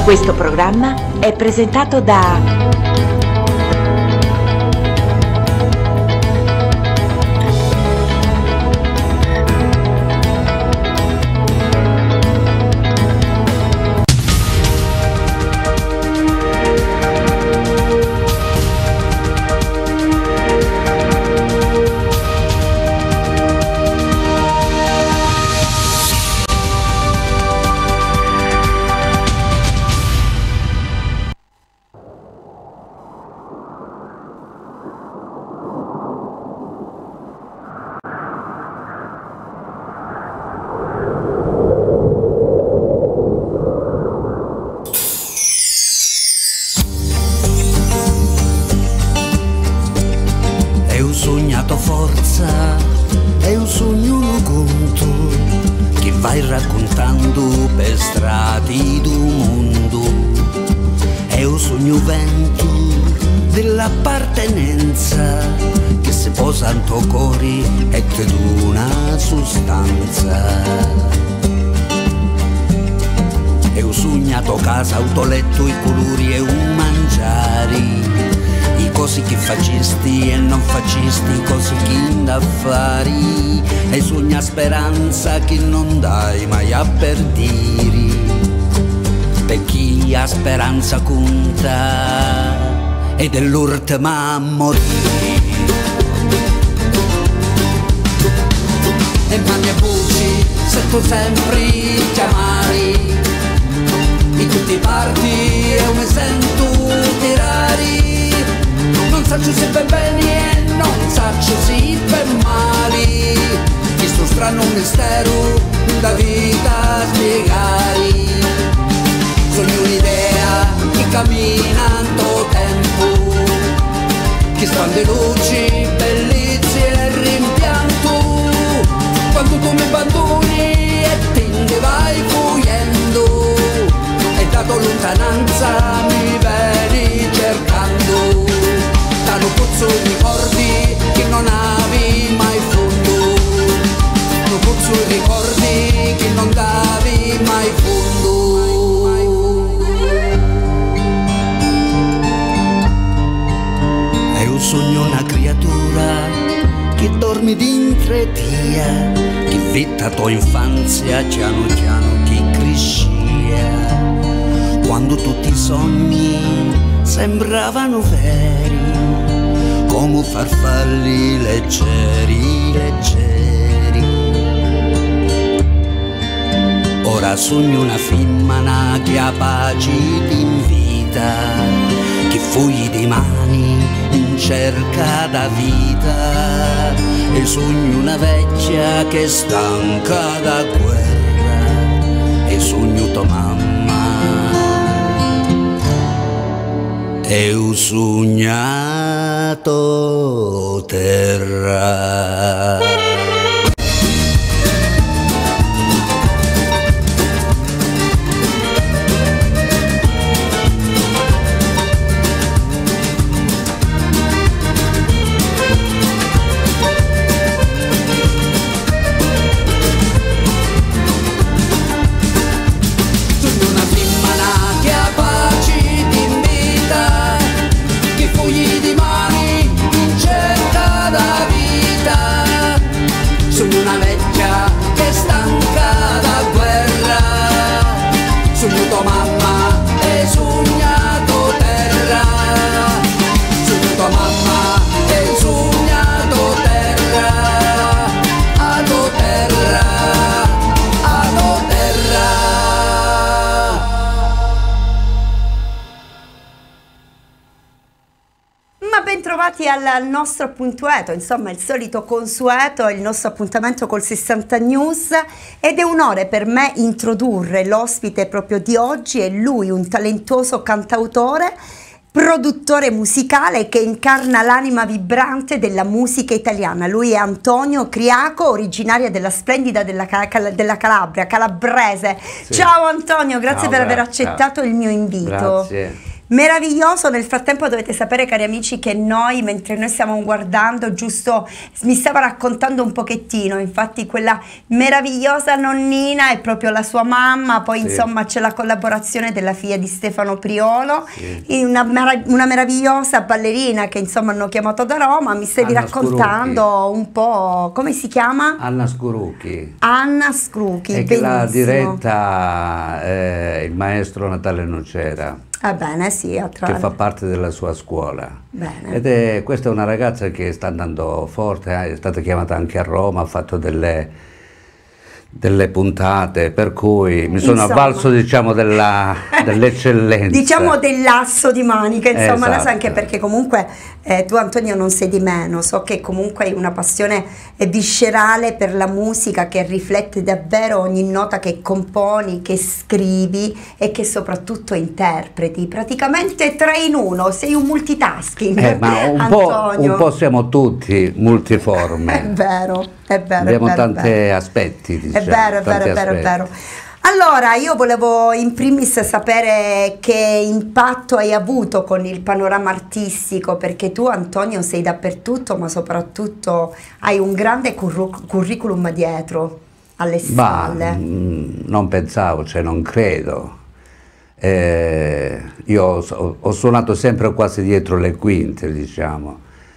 Questo programma è presentato da forza, è un sogno conto che vai raccontando per strati do mondo, è un sogno vento dell'appartenenza che si posa in tuo cuore e ti dà una sostanza. È un sognato casa, autoletto, i colori e un mangiare, i cosi che facesti e non facesti, cose che indaffari, e sogna speranza che non dai mai a perdere, per chi ha speranza conta ed è l'ultima a morire. E mani e voci sento sempre chiamare, in tutti i parti io mi sento tirare. Non saccio se per bene e non saccio se per male, questo strano mistero da vita spiegare. Sogno un'idea che cammina in tuo tempo, che spande luci, bellezze e rimpianto. Quando tu mi abbandoni e te ne vai fuggendo, e dato lontananza mi vieni cercando. Lo pozzo ricordi che non avevi mai fondo, lo pozzo ricordi che non davi mai fondo. È un sogno, una creatura che dormi dentro tia, che vetta tua infanzia piano piano che crescia, quando tutti i sogni sembravano veri, come farfalli leggeri, leggeri. Ora sogno una femmina che ha pace ti invita, che fogli di mani in cerca da vita, e sogno una vecchia che è stanca da guerra, e sogno tua mamma. È un sognato terra. Al nostro appuntamento, insomma il solito consueto, il nostro appuntamento col 60 News, ed è un onore per me introdurre l'ospite proprio di oggi. È lui, un talentuoso cantautore, produttore musicale che incarna l'anima vibrante della musica italiana. Lui è Antonio Criaco, originaria della splendida della Calabria, calabrese. Sì. Ciao Antonio, grazie per aver accettato il mio invito. Grazie. Meraviglioso. Nel frattempo dovete sapere, cari amici, che mentre noi stiamo guardando, giusto mi stava raccontando un pochettino, infatti quella meravigliosa nonnina è proprio la sua mamma, poi sì. insomma c'è la collaborazione della figlia di Stefano Priolo, sì. una meravigliosa ballerina che insomma hanno chiamato da Roma. Mi stavi raccontando un po', come si chiama? Anna Scurucchi. Anna Scrucchi, e che l'ha diretta il maestro Natale Nocera. Bene, sì, che fa parte della sua scuola. Bene. Ed questa è una ragazza che sta andando forte, è stata chiamata anche a Roma, ha fatto delle puntate, per cui mi sono avvalso, diciamo, dell'eccellenza. Diciamo dell'asso di manica, insomma, esatto. Anche perché comunque tu, Antonio, non sei di meno, so che comunque hai una passione viscerale per la musica che riflette davvero ogni nota che componi, che scrivi e che soprattutto interpreti, praticamente 3 in 1, sei un multitasking. Ma un po' siamo tutti multiforme. È vero, è vero. Abbiamo tanti aspetti, diciamo. È vero. Allora, io volevo in primis sapere che impatto hai avuto con il panorama artistico, perché tu, Antonio, sei dappertutto, ma soprattutto hai un grande curriculum dietro, alle spalle. Non pensavo, cioè non credo. Io ho suonato sempre quasi dietro le quinte, diciamo.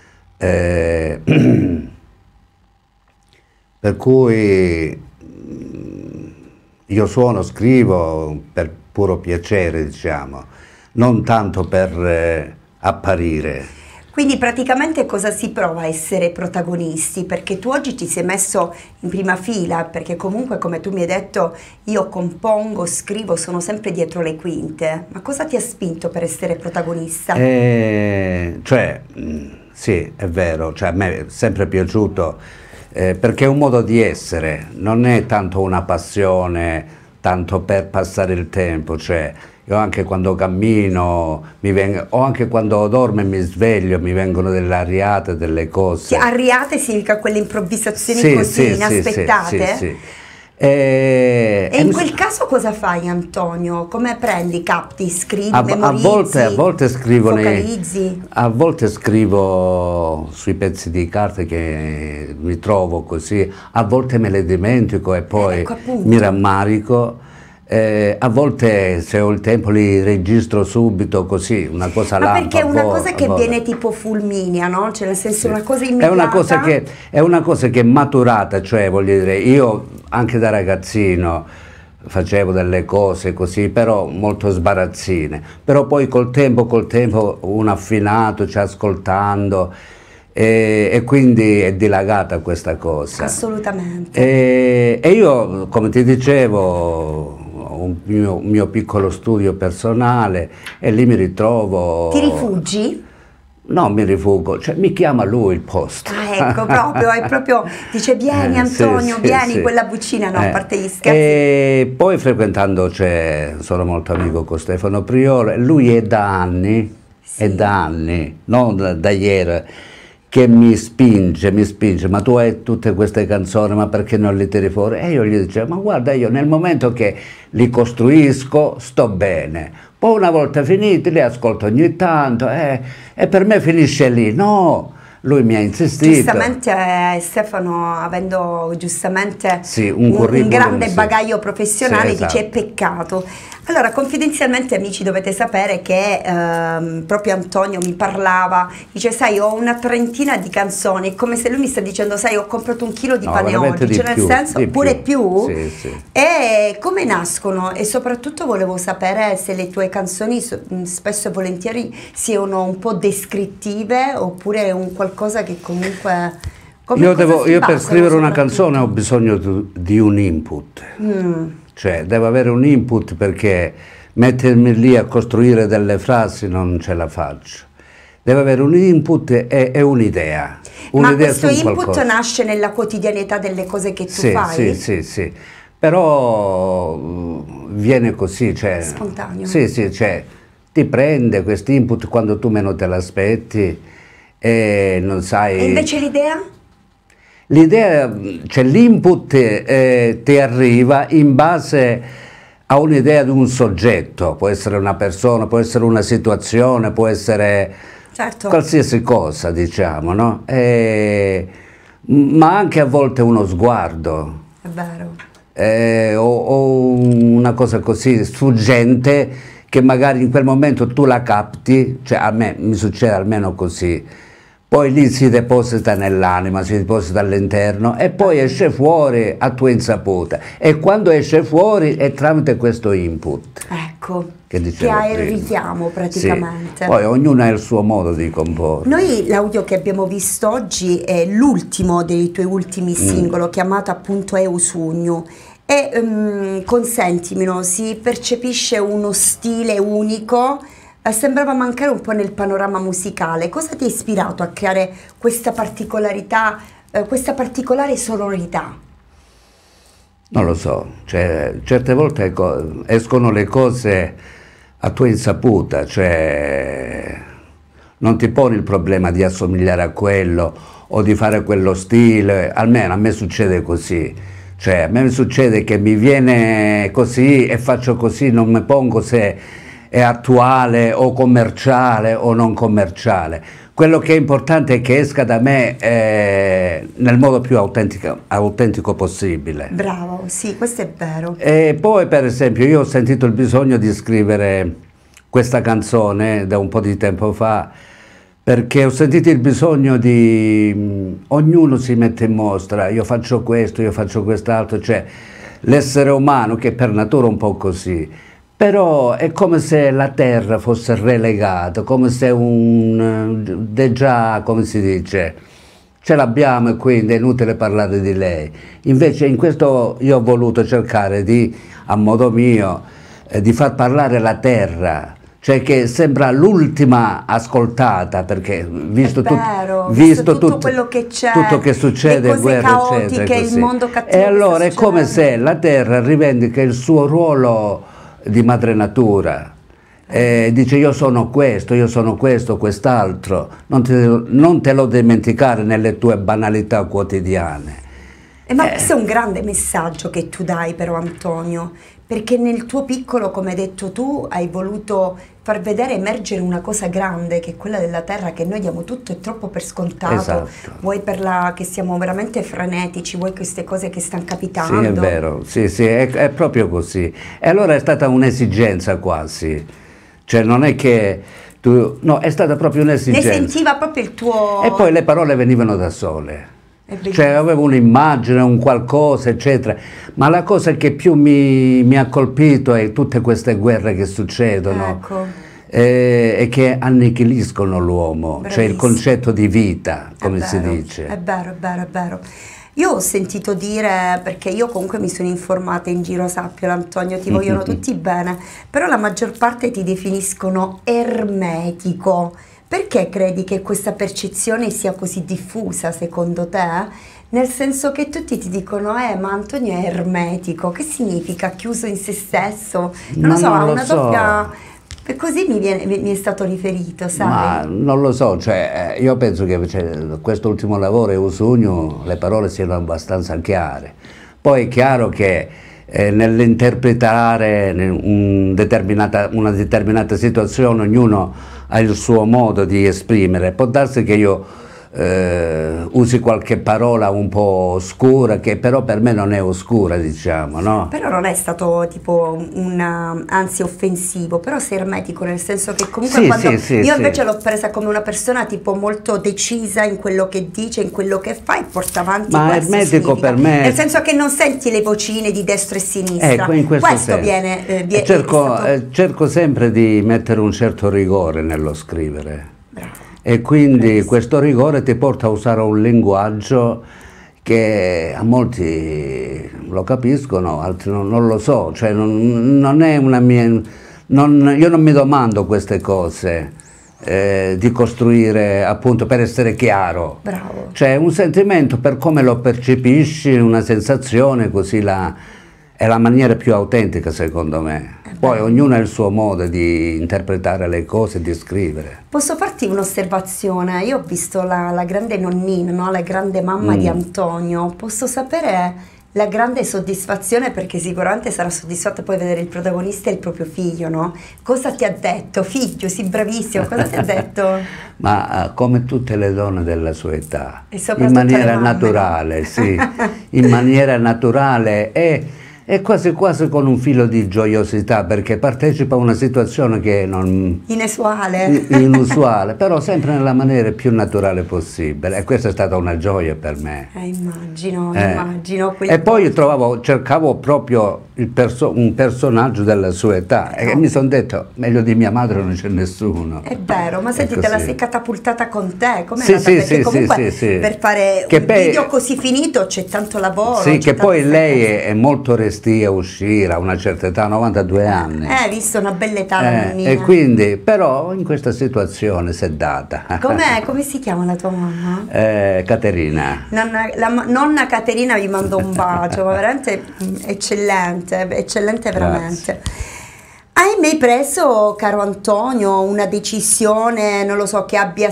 Per cui io suono, scrivo per puro piacere, diciamo, non tanto per apparire. Quindi praticamente cosa si prova a essere protagonisti? Perché tu oggi ti sei messo in prima fila, perché comunque, come tu mi hai detto, io compongo, scrivo, sono sempre dietro le quinte. Ma cosa ti ha spinto per essere protagonista? Sì, è vero, cioè, a me è sempre piaciuto. Perché è un modo di essere, non è tanto una passione, tanto per passare il tempo, cioè io anche quando cammino, o anche quando dormo e mi sveglio, mi vengono delle ariate, delle cose. Ariate significa quelle improvvisazioni così inaspettate? Sì. E in quel caso cosa fai, Antonio? Come prendi, capti, scrivi, memorizzi, a volte scrivo focalizzi? A volte scrivo sui pezzi di carta che mi trovo così, a volte me le dimentico e poi mi rammarico. A volte, se ho il tempo, li registro subito, così, una cosa lampo. Ma perché è una cosa che viene tipo fulminea, no? Cioè, nel senso, una cosa immediata. È una cosa che è maturata, cioè, voglio dire, io anche da ragazzino facevo delle cose così, però molto sbarazzine. Però poi col tempo uno affinato, cioè, ascoltando, e quindi è dilagata questa cosa. Assolutamente. E io, come ti dicevo, un mio piccolo studio personale e lì mi ritrovo. Ti rifugi? No, mi rifugo, cioè mi chiama lui il posto. Ecco, proprio dice vieni Antonio, vieni, quella buccina, no, a parte gli scherzi. E poi frequentando, sono molto amico con Stefano Priolo, e lui è da anni, non da ieri, che mi spinge, ma tu hai tutte queste canzoni, ma perché non le tiri fuori? E io gli dicevo, ma guarda, io nel momento che li costruisco sto bene, poi una volta finiti li ascolto ogni tanto, e per me finisce lì. No, lui mi ha insistito. Giustamente Stefano, avendo giustamente un grande bagaglio professionale, esatto. Dice è peccato. Allora, confidenzialmente, amici, dovete sapere che proprio Antonio mi parlava, dice, sai, ho una trentina di canzoni, è come se lui mi sta dicendo, sai, ho comprato 1 chilo di pane oggi, cioè nel senso, pure più? Sì. E come nascono? E soprattutto volevo sapere se le tue canzoni spesso e volentieri siano un po' descrittive, oppure un qualcosa che comunque... Io per scrivere una canzone ho bisogno di un input. Cioè, devo avere un input, perché mettermi lì a costruire delle frasi non ce la faccio. Deve avere un input e un'idea. Ma questo input nasce nella quotidianità delle cose che tu fai? Sì. Però viene così, cioè... Spontaneo. Sì, cioè, ti prende questo input quando tu meno te l'aspetti e non sai... E invece l'idea? L'idea, cioè l'input ti arriva in base ha un'idea di un soggetto, può essere una persona, può essere una situazione, può essere Certo. qualsiasi cosa, diciamo, no? Ma anche a volte uno sguardo, È vero. o una cosa così sfuggente che magari in quel momento tu la capti, cioè a me mi succede almeno così, poi lì si deposita nell'anima, si deposita all'interno e poi esce fuori a tua insaputa, e quando esce fuori è tramite questo input. Ecco, Che che dicevo ha il prima. richiamo praticamente. Sì. Poi ognuno ha il suo modo di comporre. Noi l'audio che abbiamo visto oggi è l'ultimo dei tuoi ultimi singoli, chiamato appunto Eu Sugno. E consentimelo, si percepisce uno stile unico, sembrava mancare un po' nel panorama musicale. Cosa ti ha ispirato a creare questa particolarità, questa particolare sonorità? Non lo so, cioè, certe volte escono le cose a tua insaputa, cioè non ti poni il problema di assomigliare a quello o di fare quello stile, almeno a me succede così. Cioè, a me succede che mi viene così e faccio così, non mi pongo se è attuale o commerciale o non commerciale. Quello che è importante è che esca da me nel modo più autentico possibile. Bravo, sì, questo è vero. E poi, per esempio, io ho sentito il bisogno di scrivere questa canzone da un po' di tempo fa, perché ho sentito il bisogno di ognuno si mette in mostra, io faccio questo, io faccio quest'altro, cioè l'essere umano che è per natura un po' così, però è come se la terra fosse relegata, come se già, come si dice, ce l'abbiamo e quindi è inutile parlare di lei. Invece in questo io ho voluto cercare di, a modo mio, di far parlare la terra, cioè che sembra l'ultima ascoltata, perché visto tutto quello che c'è, tutto che succede, le cose guerre caotiche, eccetera, il mondo cattivo. E allora è come se la terra rivendica il suo ruolo di madre natura, dice io sono questo, quest'altro, non te lo dimenticare nelle tue banalità quotidiane. Ma questo è un grande messaggio che tu dai però, Antonio, perché nel tuo piccolo, come hai detto tu, hai voluto far vedere emergere una cosa grande, che è quella della terra, che noi diamo tutto e troppo per scontato. Esatto. Vuoi che siamo veramente frenetici, vuoi queste cose che stanno capitando. Sì, è vero, sì, è proprio così. E allora è stata un'esigenza quasi, cioè non è che tu, no, è stata proprio un'esigenza. Ne sentiva proprio il tuo... E poi le parole venivano da sole. Cioè avevo un'immagine, un qualcosa, eccetera, ma la cosa che più mi ha colpito è tutte queste guerre che succedono, ecco, e che annichiliscono l'uomo, cioè il Bravissimo. concetto di vita, come si dice. È vero, è vero, è vero. Io ho sentito dire, perché io comunque mi sono informata in giro, sappio Antonio, ti vogliono tutti bene, però la maggior parte ti definiscono ermetico. Perché credi che questa percezione sia così diffusa secondo te? Nel senso che tutti ti dicono, ma Antonio è ermetico, che significa? Chiuso in se stesso? Non lo so, ha una doppia... Così mi è stato riferito, sai? Ma non lo so, cioè, io penso che questo ultimo lavoro, Eu Sugno, le parole siano abbastanza chiare. Poi è chiaro che nell'interpretare una determinata situazione ognuno ha il suo modo di esprimere. Può darsi che io usi qualche parola un po' oscura, che però per me non è oscura, diciamo, no? Però non è stato tipo anzi offensivo, però sei ermetico, nel senso che comunque io invece l'ho presa come una persona tipo molto decisa in quello che dice, in quello che fa, e porta avanti. Ma ermetico per me, nel senso che non senti le vocine di destra e sinistra. Ecco, in questo senso viene cerco sempre di mettere un certo rigore nello scrivere. Bravo. E quindi questo rigore ti porta a usare un linguaggio che a molti lo capiscono, altri non lo so, cioè non è una mia... io non mi domando queste cose, di costruire appunto per essere chiaro. Bravo. Cioè un sentimento per come lo percepisci, una sensazione, così è la maniera più autentica secondo me. Poi ognuno ha il suo modo di interpretare le cose e di scrivere. Posso farti un'osservazione? Io ho visto la grande nonnina, no? La grande mamma di Antonio. Posso sapere la grande soddisfazione, perché sicuramente sarà soddisfatto poi vedere il protagonista e il proprio figlio, no? Cosa ti ha detto? Figlio, sì, bravissimo, cosa ti ha detto? Ma come tutte le donne della sua età, E soprattutto in maniera le mamme, naturale, no? sì, in maniera naturale e quasi quasi con un filo di gioiosità, perché partecipa a una situazione che non... inusuale, però sempre nella maniera più naturale possibile, e questa è stata una gioia per me. Immagino, immagino. E poi io cercavo proprio un personaggio della sua età, e mi sono detto, meglio di mia madre non c'è nessuno. È vero, ma senti, te la sei catapultata con te, come sì, perché comunque per fare un video così finito c'è tanto lavoro. Sì, che poi lei è molto restia a uscire a una certa età, 92 anni. Visto una bella età la nonnina. E quindi, però in questa situazione si è data. Come si chiama la tua mamma? Caterina. Nonna Caterina, vi mando un bacio, ma veramente eccellente, eccellente veramente. Hai mai preso, caro Antonio, una decisione, non lo so, che abbia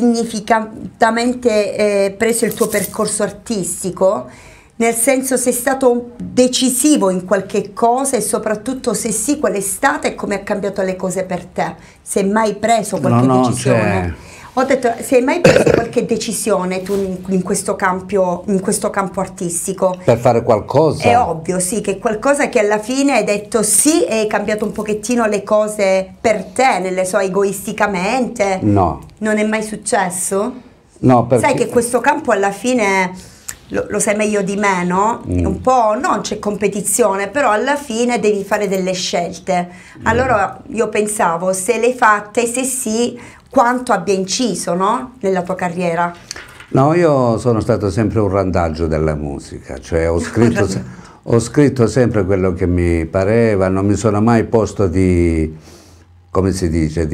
significativamente preso il tuo percorso artistico? Nel senso, sei stato decisivo in qualche cosa, e soprattutto se sì, qual è stata e come ha cambiato le cose per te? Se hai mai preso qualche decisione? Ho detto, se hai mai preso qualche decisione tu in questo campo artistico? Per fare qualcosa? È ovvio, sì, che qualcosa che alla fine hai detto sì e hai cambiato un pochettino le cose per te, egoisticamente. No. Non è mai successo? No, perché... Sai che questo campo alla fine... Lo sai meglio di me, no? Un po', non c'è competizione, però alla fine devi fare delle scelte. Allora io pensavo, se le hai fatte, se sì, quanto abbia inciso, no? Nella tua carriera. No, io sono stato sempre un randaggio della musica, cioè ho scritto sempre quello che mi pareva, non mi sono mai posto di, come si dice,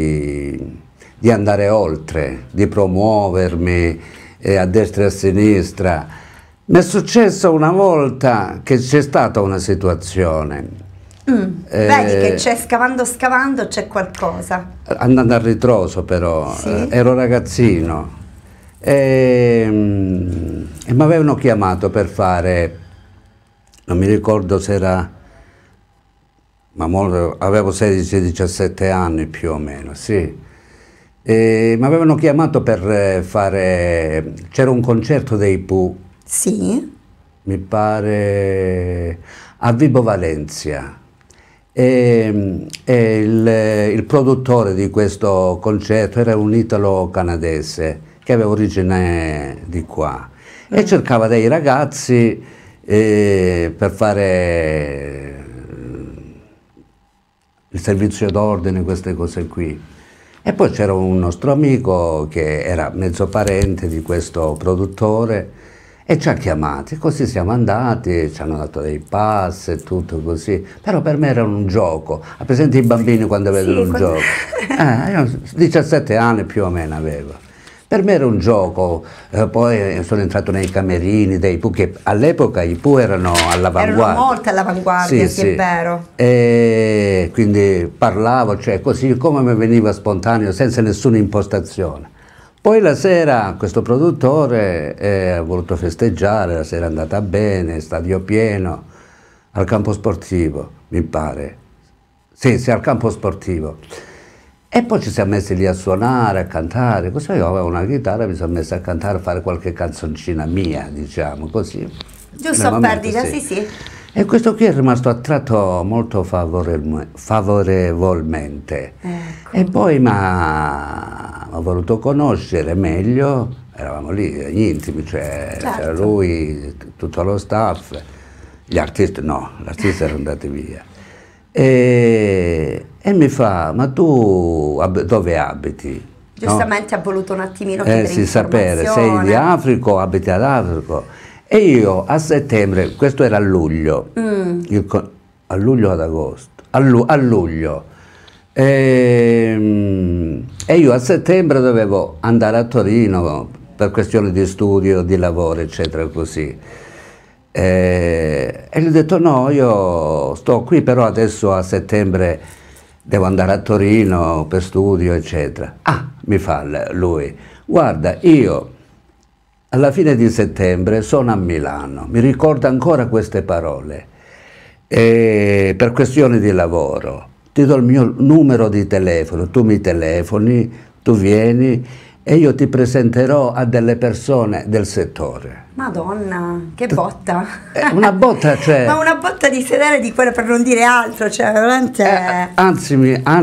di andare oltre, di promuovermi a destra e a sinistra. Mi è successo una volta che c'è stata una situazione. Vedi che c'è, scavando c'è qualcosa. Andando a ritroso però, sì? Ero ragazzino e mi avevano chiamato per fare, non mi ricordo se era, ma avevo 16-17 anni più o meno, sì. Mi avevano chiamato per fare, c'era un concerto dei Pooh, sì, mi pare a Vibo Valencia, e il produttore di questo concerto era un italo-canadese che aveva origine di qua e cercava dei ragazzi per fare il servizio d'ordine, queste cose qui. E poi c'era un nostro amico che era mezzo parente di questo produttore e ci ha chiamati, così siamo andati, ci hanno dato dei pass e tutto così, però per me era un gioco. Ha presente i bambini quando vedono un gioco? Io 17 anni più o meno avevo. Per me era un gioco, poi sono entrato nei camerini dei Pooh, che all'epoca i Pooh erano all'avanguardia. Erano molto all'avanguardia, sì, è vero. E quindi parlavo, cioè così come mi veniva spontaneo, senza nessuna impostazione. Poi la sera questo produttore ha voluto festeggiare, la sera è andata bene, stadio pieno, al campo sportivo, mi pare. Sì, al campo sportivo. E poi ci siamo messi lì a suonare, a cantare, così io avevo una chitarra, mi sono messo a cantare, a fare qualche canzoncina mia, diciamo, così. Giusto a perdita, sì, sì. E questo qui è rimasto attratto molto favorevolmente. Ecco. E poi mi ha voluto conoscere meglio, eravamo lì, gli intimi, cioè c'era lui, tutto lo staff, gli artisti no, gli artisti erano andati via. E mi fa, ma tu dove abiti? Giustamente no? Ha voluto un attimino chiedere sì, sapere, sei di Africa o abiti ad Africa? E io a settembre, questo era a luglio, a luglio o ad agosto? A luglio. E io a settembre dovevo andare a Torino per questioni di studio, di lavoro, eccetera, così. E gli ho detto no, io sto qui, però adesso a settembre devo andare a Torino per studio, eccetera. Ah, mi fa lui, guarda, io alla fine di settembre sono a Milano, mi ricordo ancora queste parole, per questioni di lavoro, ti do il mio numero di telefono, tu mi telefoni, tu vieni e io ti presenterò a delle persone del settore. Madonna, che botta! Una botta, cioè... Ma una botta di sedere di quella, per non dire altro, cioè veramente... Anzi,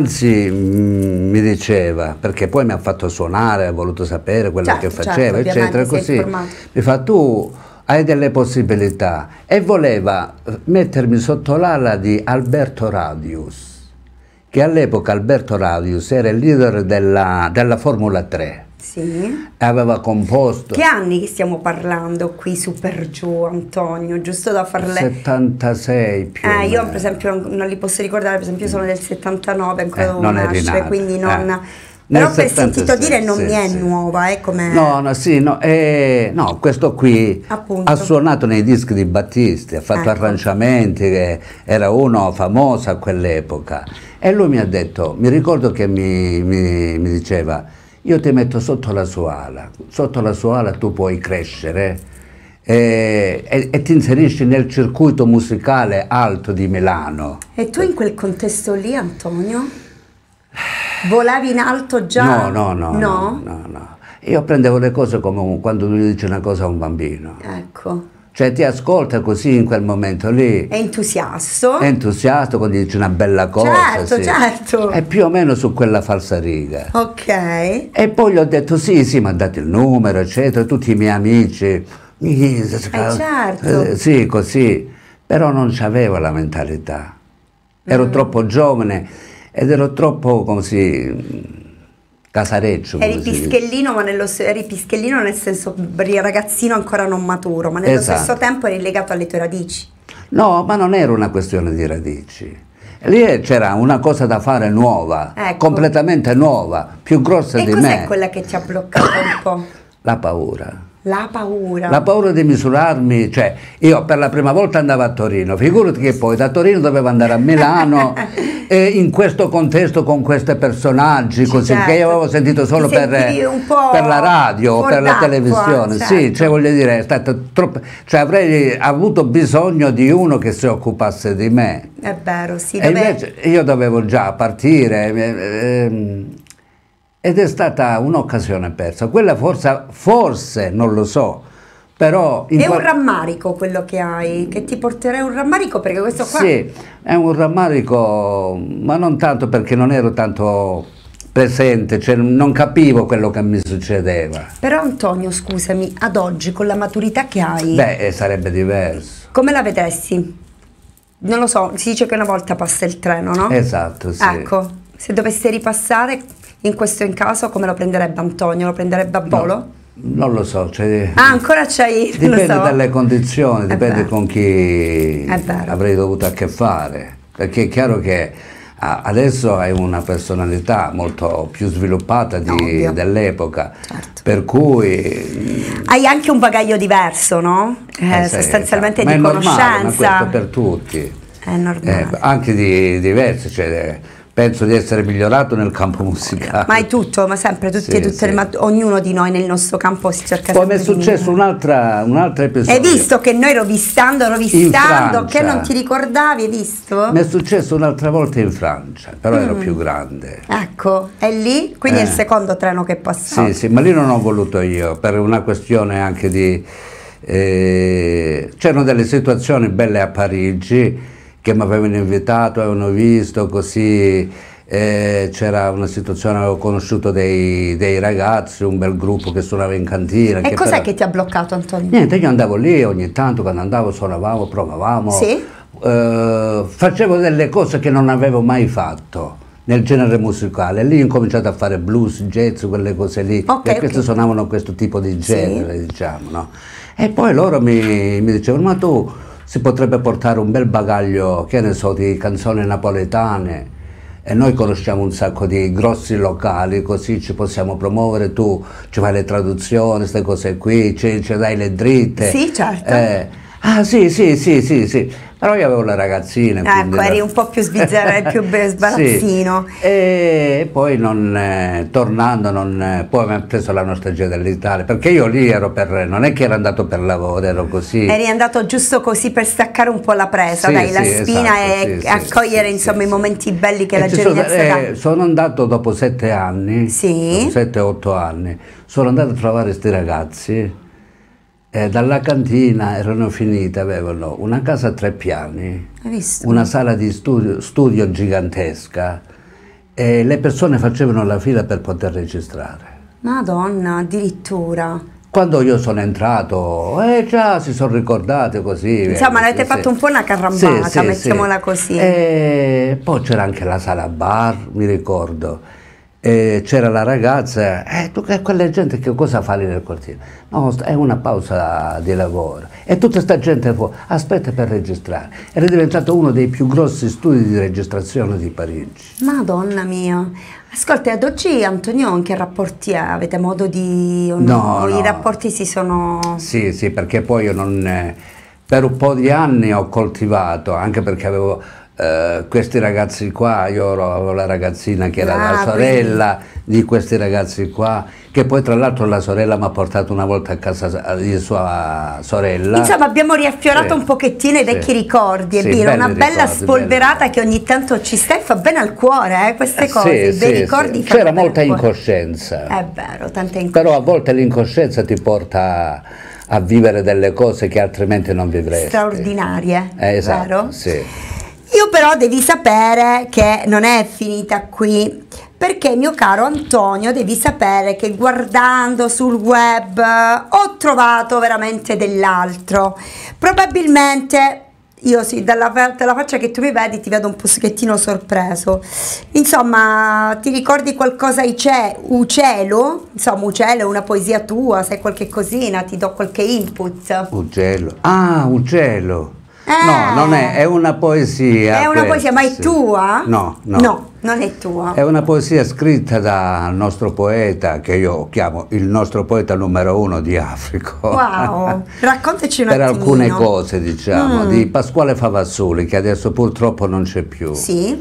mi diceva, perché poi mi ha fatto suonare, ha voluto sapere quello che faceva, eccetera, così. Mi fa, tu hai delle possibilità, e voleva mettermi sotto l'ala di Alberto Radius, che all'epoca Alberto Radius era il leader della Formula 3. Sì. Aveva composto... Che anni stiamo parlando qui su per giù, Antonio, giusto da farle... 76 più. Io per esempio non li posso ricordare, per esempio sono del 79, ancora devo nascere, quindi non... Però per sentito dire non mi è nuova, come... No, questo qui appunto ha suonato nei dischi di Battisti, ha fatto arrangiamenti, che era uno famoso a quell'epoca. E lui mi ha detto, mi ricordo che mi diceva, io ti metto sotto la sua ala tu puoi crescere e ti inserisci nel circuito musicale alto di Milano. E tu in quel contesto lì, Antonio? Volavi in alto già? No. Io prendevo le cose come quando lui dice una cosa a un bambino. Ecco. Cioè ti ascolta così in quel momento lì. È entusiasta. È entusiasta quando dice una bella cosa. Certo. È più o meno su quella falsariga. Ok. E poi gli ho detto sì, mi ha dato il numero, eccetera, tutti i miei amici. Certo. Sì, così. Però non c'avevo la mentalità. Ero troppo giovane ed ero troppo, casareccio. Eri pischellino, ma eri pischellino nel senso ragazzino ancora non maturo, ma nello stesso tempo eri legato alle tue radici. No, ma non era una questione di radici. Lì c'era una cosa da fare nuova, completamente nuova, più grossa di me. E cos'è quella che ti ha bloccato un po'? La paura. La paura? La paura di misurarmi, cioè io per la prima volta andavo a Torino, figurati che poi da Torino dovevo andare a Milano e in questo contesto con questi personaggi così, che io avevo sentito solo per la radio, per la televisione, sì, cioè voglio dire, è stato troppo, cioè avrei avuto bisogno di uno che si occupasse di me. È vero, sì. E invece io dovevo già partire. Ed è stata un'occasione persa, quella forse, non lo so, però... È un rammarico quello che hai, che ti porterei un rammarico, perché questo qua... Sì, è un rammarico, ma non tanto perché non ero tanto presente, cioè non capivo quello che mi succedeva. Però Antonio, scusami, ad oggi con la maturità che hai... Beh, sarebbe diverso. Come la vedresti? Non lo so, si dice che una volta passa il treno, no? Esatto, sì. Ecco, se dovesse ripassare... In questo caso come lo prenderebbe Antonio? Lo prenderebbe a volo? No, non lo so. Ancora c'hai... Dipende dalle condizioni, dipende con chi avrei dovuto a che fare. Perché è chiaro che adesso hai una personalità molto più sviluppata dell'epoca. Certo. Per cui... Hai anche un bagaglio diverso, no? Sostanzialmente di conoscenza. Normale, ma questo per tutti. È normale. Anche diversi, cioè... Penso di essere migliorato nel campo musicale. Ma è tutto, ma sempre, ognuno di noi nel nostro campo si cerca sempre. Poi mi è successo un altro episodio. Hai visto che noi rovistando, che non ti ricordavi, hai visto? Mi è successo un'altra volta in Francia, però ero più grande. Ecco, è lì, quindi è il secondo treno che passò. Sì, ma lì non ho voluto io, per una questione anche di... c'erano delle situazioni belle a Parigi, che mi avevano invitato, avevano visto così, c'era una situazione, avevo conosciuto dei ragazzi, un bel gruppo che suonava in cantina. E cos'è che ti ha bloccato, Antonio? Niente, io andavo lì ogni tanto, quando andavo suonavamo, provavamo, facevo delle cose che non avevo mai fatto nel genere musicale. Lì ho incominciato a fare blues, jazz, quelle cose lì, perché suonavano questo tipo di genere, diciamo, no? E poi loro mi dicevano, ma tu... si potrebbe portare un bel bagaglio, che ne so, di canzoni napoletane, e noi conosciamo un sacco di grossi locali, così ci possiamo promuovere, tu ci fai le traduzioni, queste cose qui, ci dai le dritte. Sì, certo. Ah sì, sì, sì, sì, sì, però io avevo la ragazzina. Ecco, eri un po' più sbizzarro, più sbarazzino. Sì. E poi tornando, poi mi ha preso la nostalgia dell'Italia, perché io lì ero non è che ero andato per lavoro, ero così. Eri andato giusto così per staccare un po' la presa, Sì, dai, la sì, spina esatto, e sì, accogliere sì, insomma sì, i momenti belli che la ci giovinezza dà. sono andato dopo 7 anni, Sì. 7-8 anni, sono andato a trovare questi ragazzi. Dalla cantina erano finite, avevano una casa a 3 piani, Hai visto? una sala di studio gigantesca e le persone facevano la fila per poter registrare. Madonna, addirittura. Quando io sono entrato, già si sono ricordate così. Insomma, avete fatto un po' una carrambata, mettiamola così. E poi c'era anche la sala bar, mi ricordo. C'era la ragazza, tu che quella gente che cosa fa lì nel quartiere? No, è una pausa di lavoro. E tutta sta gente aspetta per registrare. Era diventato uno dei più grossi studi di registrazione di Parigi. Madonna mia. Ascolta, ad oggi Antonio in che rapporti è? Avete modo di... No, I rapporti si sono... Sì, sì, perché poi io non... Per un po' di anni ho coltivato, anche perché avevo... questi ragazzi qua, io avevo la ragazzina che era la sorella di questi ragazzi qua, che poi tra l'altro la sorella mi ha portato una volta a casa di sua sorella. Insomma abbiamo riaffiorato un pochettino i vecchi ricordi, è vero, una bella spolverata che ogni tanto ci sta e fa bene al cuore, queste cose, i bei ricordi. C'era molta incoscienza. È vero, tanta incoscienza. Però a volte l'incoscienza ti porta a vivere delle cose che altrimenti non vivresti. Straordinarie, esatto, vero? Sì. Io però devi sapere che non è finita qui, perché mio caro Antonio devi sapere che guardando sul web ho trovato veramente dell'altro. Probabilmente io sì, dalla faccia che tu mi vedi ti vedo un pochettino sorpreso. Insomma, ti ricordi qualcosa di Uccello? Insomma, Uccello è una poesia tua, sai qualche cosina, ti do qualche input. Uccello. Ah, Uccello. No, non è una poesia. È una poesia, ma è tua? No, no. No, non è tua. È una poesia scritta dal nostro poeta, che io chiamo il nostro poeta numero 1 di Africa. Wow, raccontaci un per attimino. alcune cose, diciamo, di Pasquale Favazzoli, che adesso purtroppo non c'è più. Sì.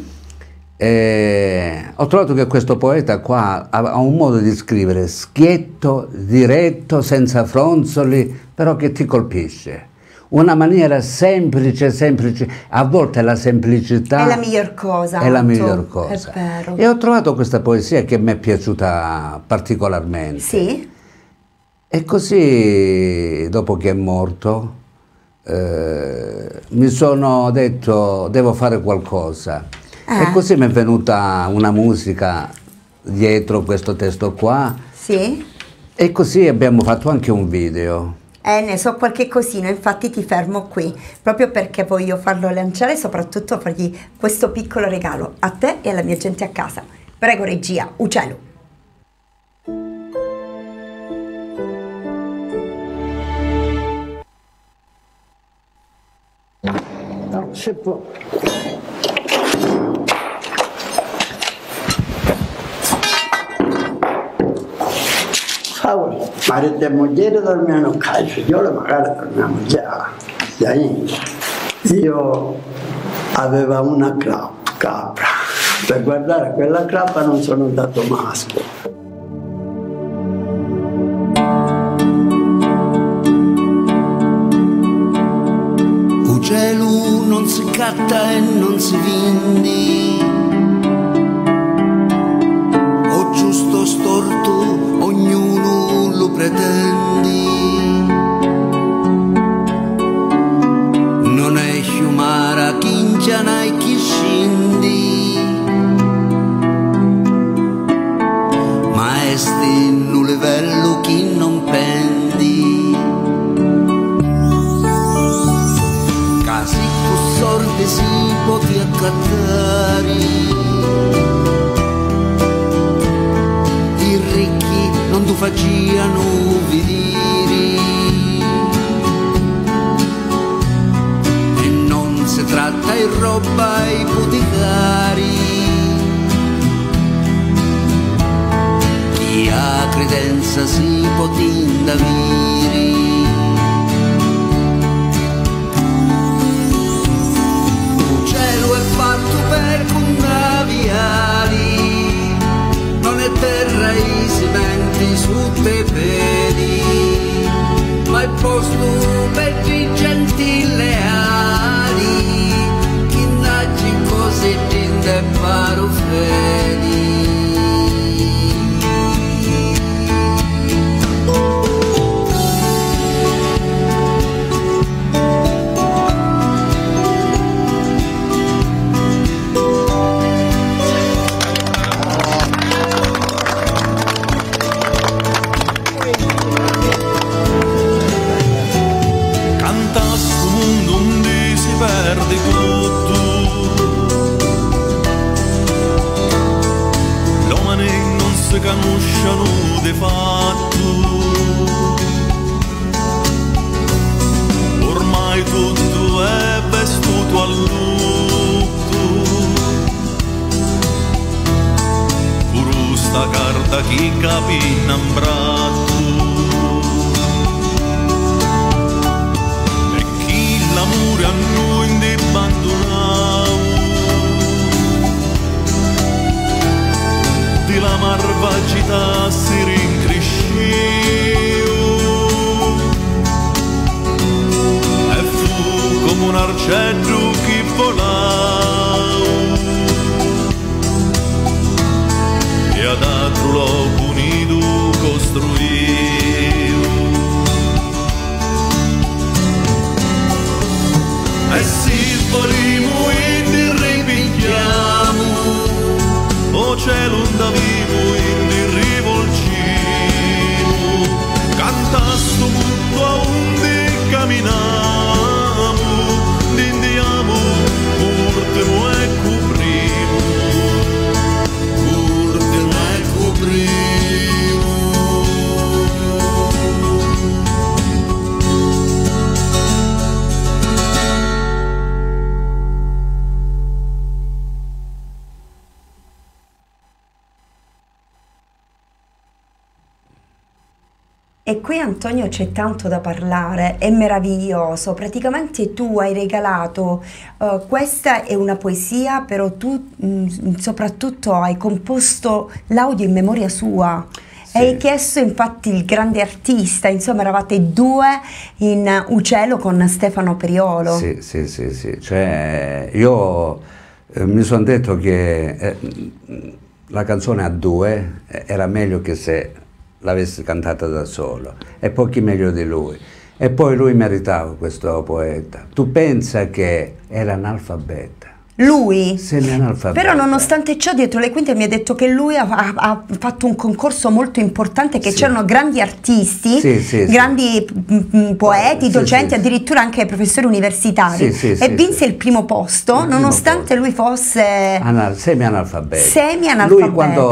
Ho trovato che questo poeta qua ha un modo di scrivere schietto, diretto, senza fronzoli, però che ti colpisce. Una maniera semplice, a volte la semplicità è la miglior cosa. È la miglior cosa. È vero. E ho trovato questa poesia che mi è piaciuta particolarmente. Sì. E così, dopo che è morto, mi sono detto, devo fare qualcosa. E così mi è venuta una musica dietro questo testo qua. Sì. E così abbiamo fatto anche un video. Ne so qualche cosina, infatti ti fermo qui, proprio perché voglio farlo lanciare e soprattutto fargli questo piccolo regalo a te e alla mia gente a casa. Prego regia, Uccello. No, se può. Marito e moglie dormivano a casa, figliolo magari dormiamo già. Io avevo una capra, per guardare quella capra non sono andato mai a scuola. Uccello non si catta e non si vindi, o giusto o storto ognuno lo pretendi. Non è sciumara chi ingiana e chi scindi, ma è sti livello chi non pendi. Casi con sorte si poti accattare, i ricchi non tu facciano vedere, e non si tratta di roba ipotecari. Chi ha credenza si può indavire, c'hanno de fatto. Ormai tutto è vestuto a lutto, pure sta carta chi capina in braccio. E chi l'amore a noi in abbandonau, di la malvagità si rincresceu e fu come un arcetto che volau e ad altro loco un nido costruiu. E si volimo e ti ripigliamo, o cielo da vivo in rivolgimo, canta sto mondo a onde camminiamo, dindiamo, urtemo e coprimo, urtemo e coprimo. E qui, Antonio, c'è tanto da parlare, è meraviglioso. Praticamente tu hai regalato, questa è una poesia, però tu soprattutto hai composto l'audio in memoria sua. Sì. Hai chiesto infatti il grande artista, insomma eravate due in Uccello con Stefano Priolo. Sì, sì, sì, sì. Cioè, io mi sono detto che la canzone a due era meglio che se l'avessi cantata da solo, e pochi meglio di lui. E poi lui meritava questo poeta. Tu pensa che era analfabeta. Lui? Semi-analfabeta. Però nonostante ciò dietro le quinte mi ha detto che lui ha fatto un concorso molto importante, che c'erano grandi artisti, grandi poeti, docenti, addirittura anche professori universitari, e vinse il primo posto, nonostante lui fosse semi-analfabeta. Lui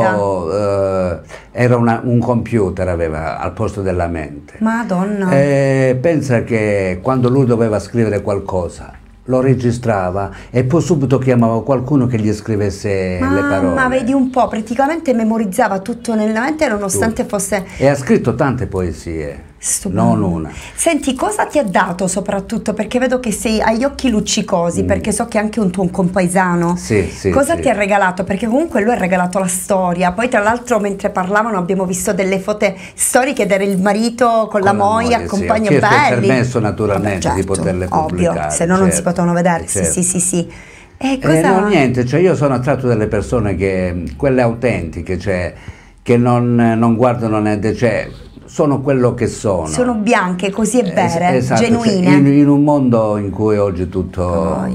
quando era un computer aveva al posto della mente. Madonna. Pensa che quando lui doveva scrivere qualcosa lo registrava e poi subito chiamava qualcuno che gli scrivesse le parole. Ma vedi un po', praticamente memorizzava tutto nella mente nonostante fosse... E ha scritto tante poesie. Non una. Senti, cosa ti ha dato soprattutto? Perché vedo che hai gli occhi luccicosi, perché so che è anche un tuo compaesano. Cosa ti ha regalato? Perché comunque lui ha regalato la storia. Poi tra l'altro mentre parlavano abbiamo visto delle foto storiche del il marito con la moglie, accompagno belli. Ho permesso naturalmente di poterle pubblicare. Ovvio, se no non si potevano vedere. Sì. E cosa... no, niente, cioè io sono attratto dalle persone quelle autentiche, cioè che non guardano niente, cioè sono quello che sono. Sono bianche, così è vere, esatto, genuine. Cioè, in un mondo in cui oggi tutto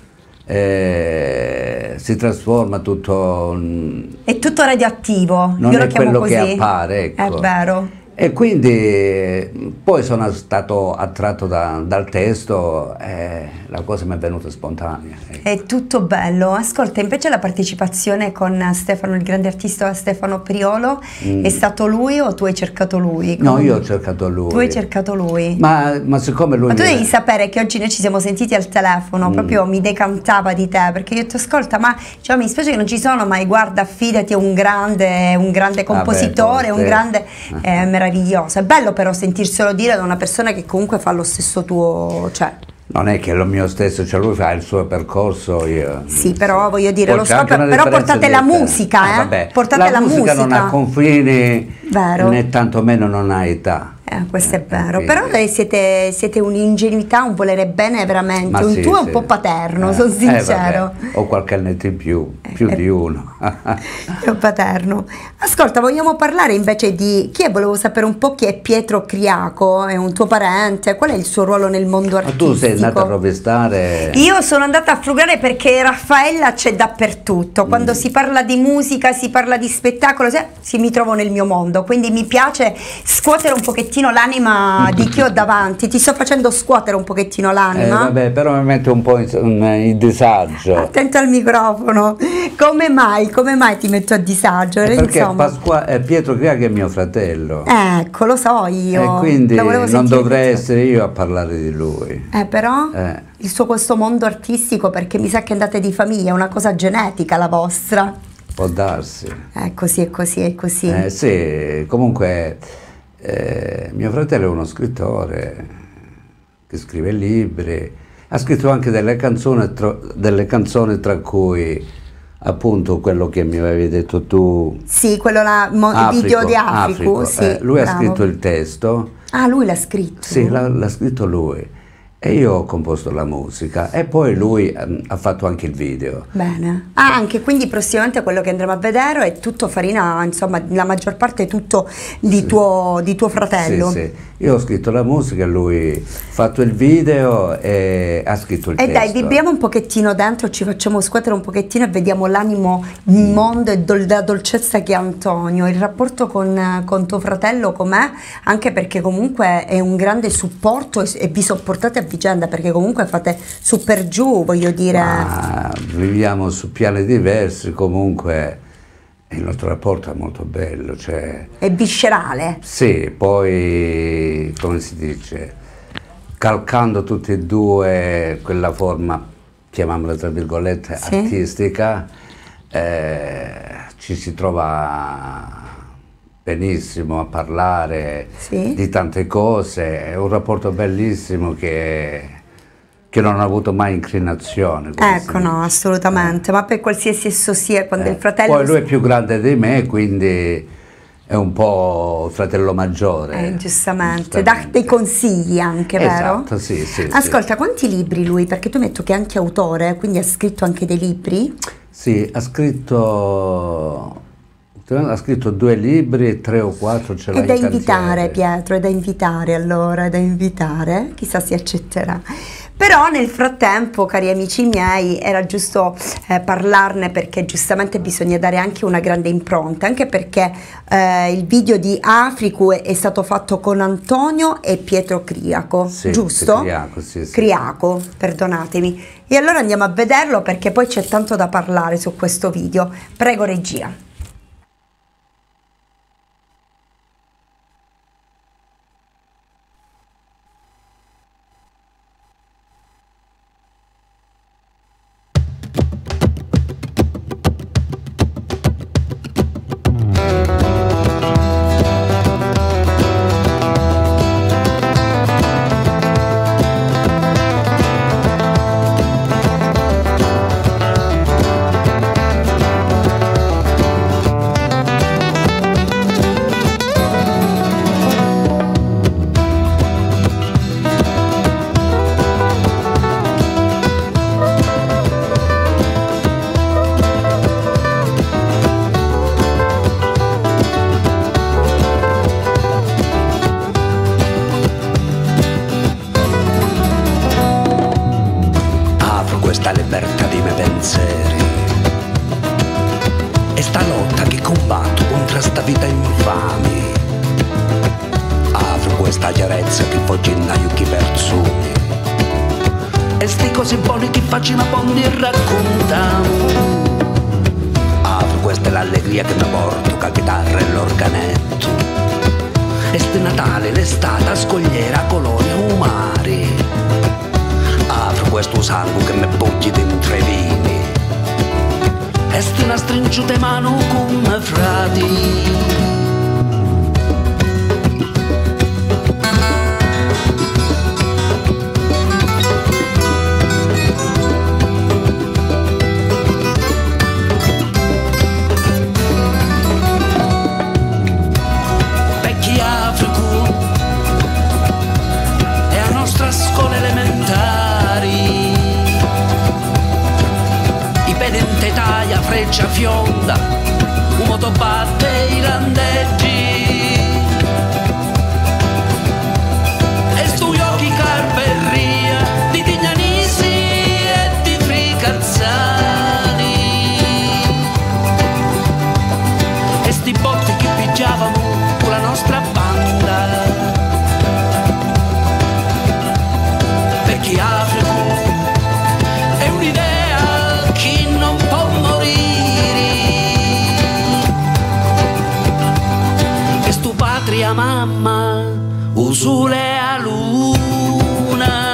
si trasforma, tutto... È tutto radioattivo, non io lo è chiamo quello così. che appare, ecco. È vero. E quindi poi sono stato attratto dal testo e la cosa mi è venuta spontanea. Ecco. È tutto bello. Ascolta, invece la partecipazione con Stefano, il grande artista Stefano Priolo, è stato lui o tu hai cercato lui? No, io ho cercato lui. Tu hai cercato lui? Ma siccome lui... Ma tu devi sapere che oggi noi ci siamo sentiti al telefono, proprio mi decantava di te, perché io ho detto, ascolta, ma cioè, mi spiace che non ci sono, ma guarda, affidati a un grande compositore, un grande... meraviglioso. È bello però sentirselo dire da una persona che comunque fa lo stesso tuo, cioè... Non è che è lo mio stesso, cioè lui fa il suo percorso, io... Sì, però voglio dire, lo so, però portate la musica, portate la musica non ha confini, vero, né tantomeno non ha età. Questo è vero, però siete un'ingenuità, un volere bene veramente, un tuo è un po' paterno, sono sincero. Ho qualche annetto in più di uno. È un paterno. Ascolta, vogliamo parlare invece di chi è, volevo sapere un po' chi è Pietro Criaco, è un tuo parente, qual è il suo ruolo nel mondo artistico? Ma tu sei andata a rovistare? Io sono andata a frugare perché Raffaella c'è dappertutto, quando si parla di musica, si parla di spettacolo, mi trovo nel mio mondo, quindi mi piace scuotere un pochettino pochettino l'anima di chi ho davanti, ti sto facendo scuotere un pochettino l'anima. Vabbè, però mi mette un po' in disagio. Attento al microfono. Come mai ti metto a disagio? Perché Pietro Criaco è mio fratello. Ecco, lo so io. E quindi non dovrei essere io a parlare di lui. Però questo mondo artistico, perché mi sa che andate di famiglia, è una cosa genetica la vostra. Può darsi. È così. Sì, comunque mio fratello è uno scrittore che scrive libri, ha scritto anche delle canzoni tra cui appunto quello che mi avevi detto tu. Sì, quello là, il video di Africo. Sì, lui ha scritto il testo. Ah, lui l'ha scritto? Sì, l'ha scritto lui. E io ho composto la musica e poi lui ha fatto anche il video. Bene. Anche quindi prossimamente quello che andremo a vedere è tutto farina, insomma, la maggior parte è tutto di tuo fratello. Sì. Io ho scritto la musica, lui ha fatto il video e ha scritto il testo. E dai, vibriamo un pochettino dentro, ci facciamo scuotere un pochettino e vediamo l'animo immondo e la dolcezza che ha Antonio. Il rapporto con tuo fratello com'è? Anche perché comunque è un grande supporto e vi sopportate a vicenda, perché comunque fate su per giù, voglio dire. Ma viviamo su piani diversi, comunque il nostro rapporto è molto bello, cioè è viscerale. Sì, poi come si dice, calcando tutti e due quella forma, chiamiamola tra virgolette, sì, artistica, ci si trova benissimo a parlare, sì, di tante cose. È un rapporto bellissimo che non ha avuto mai inclinazione. Ecco, no, assolutamente, ma per qualsiasi esso sia, quando il fratello... Poi lui è più grande di me, quindi è un po' fratello maggiore. Giustamente, dà dei consigli anche, vero? Esatto, sì. Ascolta, quanti libri lui? Perché tu hai detto che è anche autore, quindi ha scritto anche dei libri? Sì, ha scritto 2 libri, 3 o 4 ce l'ha in cantiere. È da invitare, cantiere. Pietro, è da invitare allora, è da invitare, chissà si accetterà. Però nel frattempo, cari amici miei, era giusto parlarne, perché giustamente bisogna dare anche una grande impronta, anche perché il video di Africo è stato fatto con Antonio e Pietro Criaco, sì, giusto? Criaco, sì. Criaco, perdonatemi. E allora andiamo a vederlo, perché poi c'è tanto da parlare su questo video. Prego, regia. Questa libertà dei miei pensieri e sta lotta che combatto contro sta vita infame. Apro questa chiarezza che fogginna io chi persone e sti cose buone che facciano bondi e raccontano. Apro questa è l'allegria che mi porto con la chitarra e l'organetto e sti Natale, l'estate, a scogliera, a colonia, o mare. Apro questo sangue che mi butti dentro i vini e sti una stringiute mano come frati. Vecchi Africo è la nostra scuola elementare, i pedente taglia, freccia fionda, un moto batte i randeggi e sugli occhi carberria di Tignanisi e di Fricazzani e sti botti che pigiavamo con la nostra banda. mamma, o sole e la luna.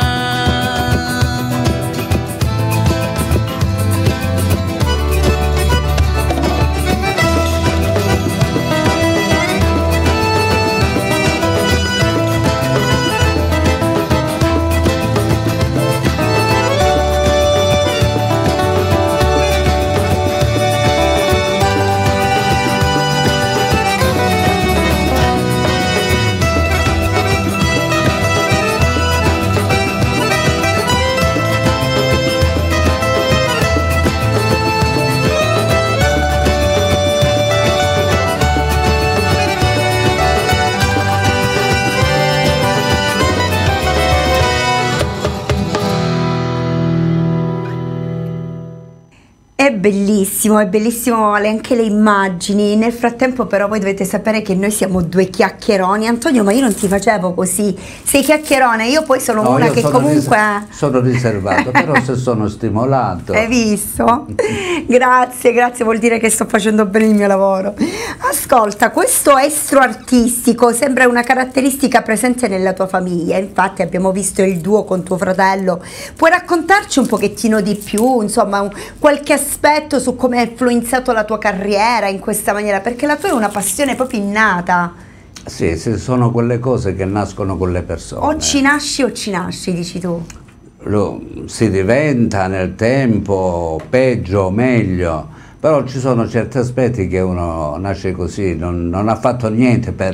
È bellissimo anche le immagini. Nel frattempo però voi dovete sapere che noi siamo due chiacchieroni. Antonio, ma io non ti facevo così, sei chiacchierone, io poi sono una che comunque... sono riservato, però se sono stimolato... Hai visto? Grazie, grazie, vuol dire che sto facendo bene il mio lavoro. Ascolta, questo estro artistico sembra una caratteristica presente nella tua famiglia, infatti abbiamo visto il duo con tuo fratello. Puoi raccontarci un pochettino di più, insomma, qualche aspetto su come ha influenzato la tua carriera in questa maniera, perché la tua è una passione proprio innata. Sì, sono quelle cose che nascono con le persone. O ci nasci, dici tu. Si diventa nel tempo peggio o meglio, però ci sono certi aspetti che uno nasce così, non ha fatto niente per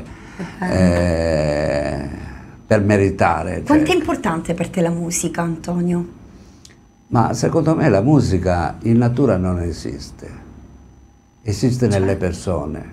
meritare. Quanto è importante per te la musica, Antonio? Ma secondo me la musica in natura non esiste, esiste nelle persone.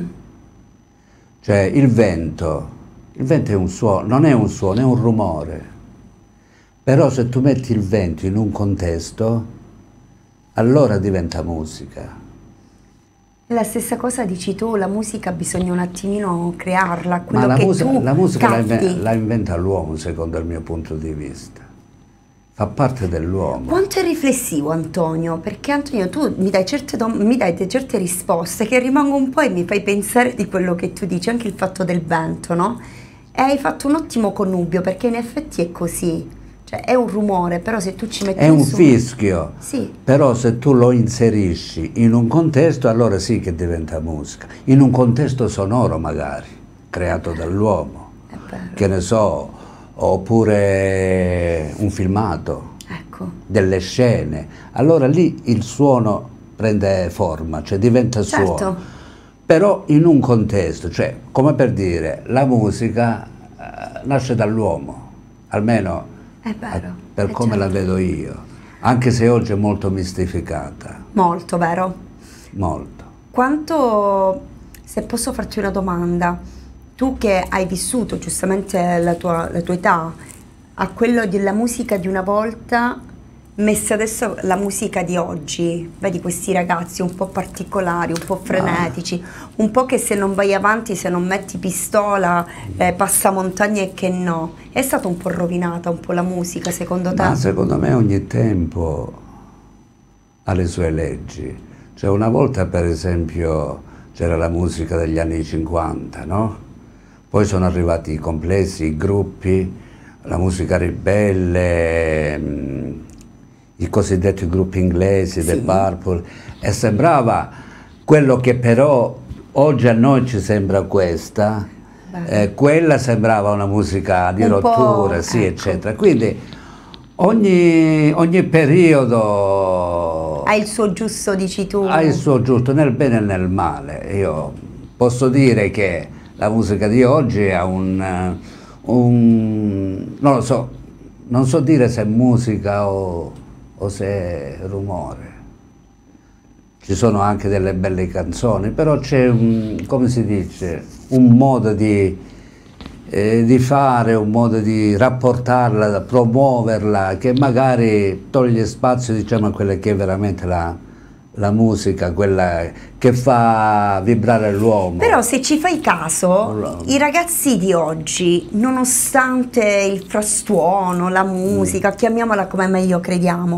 Cioè il vento è un suono, non è un suono, è un rumore. Però se tu metti il vento in un contesto, allora diventa musica. La stessa cosa dici tu, la musica bisogna un attimino crearla, quello ma che la musica capti. la inventa l'uomo, secondo il mio punto di vista. Fa parte dell'uomo. Quanto è riflessivo, Antonio? Perché Antonio, tu mi dai certe risposte che rimango un po' e mi fai pensare di quello che tu dici, anche il fatto del vento, no? E hai fatto un ottimo connubio, perché in effetti è così. Cioè è un rumore, però se tu ci metti è un fischio, sì. Però se tu lo inserisci in un contesto, allora sì che diventa musica. In un contesto sonoro magari, creato dall'uomo. Che ne so, oppure un filmato, ecco, delle scene, allora lì il suono prende forma, cioè diventa suono, però in un contesto, cioè come per dire la musica nasce dall'uomo, almeno per come la vedo io, anche se oggi è molto mistificata. Molto, vero? Molto. Quanto, se posso farti una domanda, tu che hai vissuto giustamente la tua età, a quello della musica di una volta, messa adesso la musica di oggi, vedi questi ragazzi un po' particolari, un po' frenetici, un po' che se non vai avanti, se non metti pistola, passa montagne e che no. È stata un po' rovinata un po' la musica, secondo te? Ma secondo me ogni tempo ha le sue leggi. Cioè una volta per esempio c'era la musica degli anni 50, no? Poi sono arrivati i complessi, i gruppi, la musica ribelle, i cosiddetti gruppi inglesi, The Purple, e sembrava quello che però oggi a noi ci sembra questa, quella sembrava una musica di rottura, sì, ecco, eccetera. Quindi ogni periodo ha il suo giusto, dici tu? Ha il suo giusto, nel bene e nel male. Io posso dire che la musica di oggi ha non lo so, non so dire se è musica o se è rumore. Ci sono anche delle belle canzoni, però c'è come si dice, un modo di fare, un modo di rapportarla, promuoverla, che magari toglie spazio, diciamo, a quella che è veramente la musica, quella che fa vibrare l'uomo. Però se ci fai caso, i ragazzi di oggi, nonostante il frastuono, la musica, chiamiamola come meglio crediamo,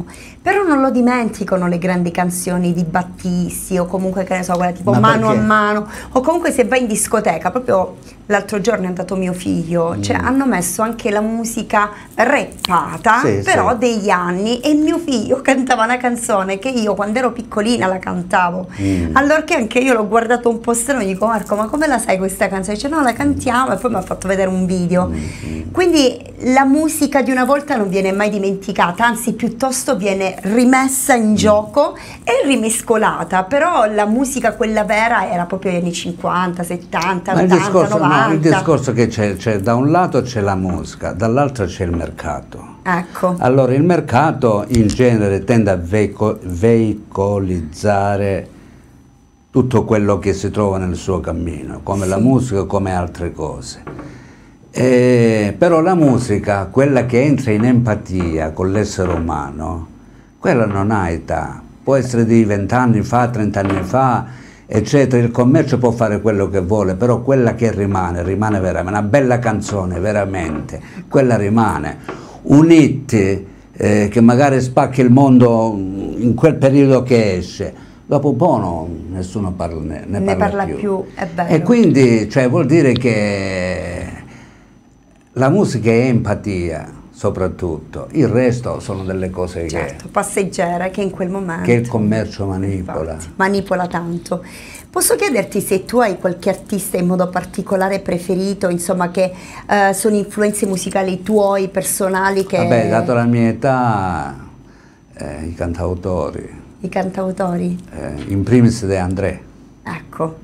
Però non lo dimenticano le grandi canzoni di Battisti o comunque, che ne so, quella tipo Ma Mano perché? a Mano, o comunque se vai in discoteca, proprio l'altro giorno è andato mio figlio, cioè hanno messo anche la musica rappata, Sì, però sì. degli anni, e mio figlio cantava una canzone che io quando ero piccolina la cantavo, allorché anche io l'ho guardato un po' strano e dico: Marco, ma come la sai questa canzone? Dice: no, la cantiamo, e poi mi ha fatto vedere un video. Quindi la musica di una volta non viene mai dimenticata, anzi piuttosto viene rimessa in gioco e rimescolata, però la musica quella vera era proprio gli anni 50, 70, Ma 80, 90. il discorso che c'è da un lato c'è la musica, dall'altro c'è il mercato. Ecco. Allora il mercato in genere tende a veicolizzare tutto quello che si trova nel suo cammino, come la musica, come altre cose. Però la musica, quella che entra in empatia con l'essere umano, quella non ha età, può essere di 20 anni fa, 30 anni fa, eccetera. Il commercio può fare quello che vuole, però quella che rimane veramente, una bella canzone veramente, quella rimane. Un hit che magari spacca il mondo in quel periodo che esce, dopo un po' nessuno ne parla più. È vero. E quindi, cioè, vuol dire che la musica è empatia, soprattutto. Il resto sono delle cose Certo, passeggera, che in quel momento che il commercio manipola. infatti, manipola tanto. Posso chiederti se tu hai qualche artista in modo particolare preferito, insomma, che sono influenze musicali tuoi, personali, che... Vabbè, dato la mia età, i cantautori, I cantautori? in primis De André. Ecco.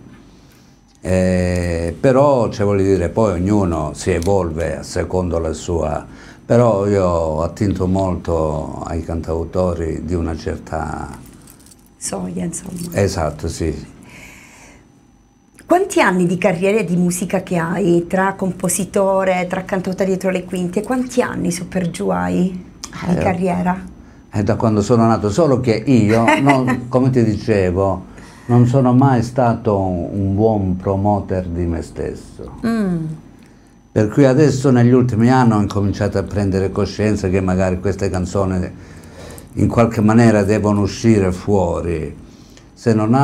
Però, cioè, voglio dire, poi ognuno si evolve a secondo la sua, però io ho attinto molto ai cantautori di una certa Soglia, insomma. esatto, sì. Quanti anni di carriera e di musica che hai, tra compositore, tra cantautore dietro le quinte, quanti anni su per giù hai di carriera? È da quando sono nato, solo che io, come ti dicevo, non sono mai stato un buon promoter di me stesso. Per cui adesso negli ultimi anni ho incominciato a prendere coscienza che magari queste canzoni in qualche maniera devono uscire fuori, se non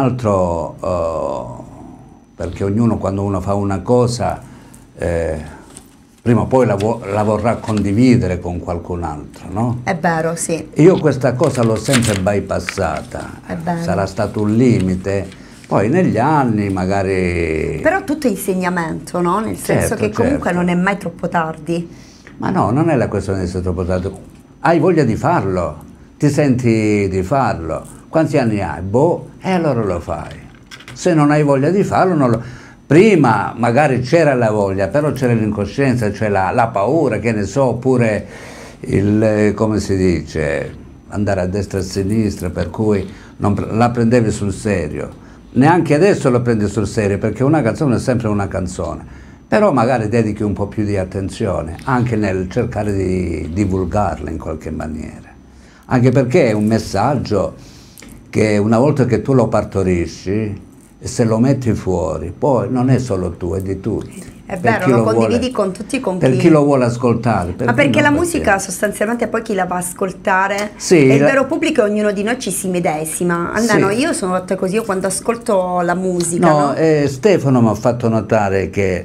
altro perché ognuno, quando uno fa una cosa, prima o poi la vorrà condividere con qualcun altro, no? È vero, sì. Io questa cosa l'ho sempre bypassata, È vero. sarà stato un limite, poi negli anni magari... Però tutto è insegnamento, no? Nel senso Certo, che comunque certo. non è mai troppo tardi. Ma no, non è la questione di essere troppo tardi, hai voglia di farlo, ti senti di farlo, quanti anni hai? Boh, e allora lo fai. Se non hai voglia di farlo, non lo... Prima magari c'era la voglia, però c'era l'incoscienza, cioè la paura, che ne so, oppure il, come si dice, andare a destra e a sinistra, per cui non la prendevi sul serio. Neanche adesso la prendi sul serio, perché una canzone è sempre una canzone, però magari dedichi un po' più di attenzione, anche nel cercare di divulgarla in qualche maniera. Anche perché è un messaggio che una volta che tu lo partorisci, e se lo metti fuori, poi non è solo tuo, è di tutti. È Per vero, chi lo vuole- condividi con tutti, con per chi lo vuole ascoltare. Ma perché la no, musica sostanzialmente poi chi la va a ascoltare, Sì, e il la- vero pubblico, ognuno di noi ci si medesima. Almeno Sì. io sono fatta così, io quando ascolto la musica, No, no? Stefano mi ha fatto notare che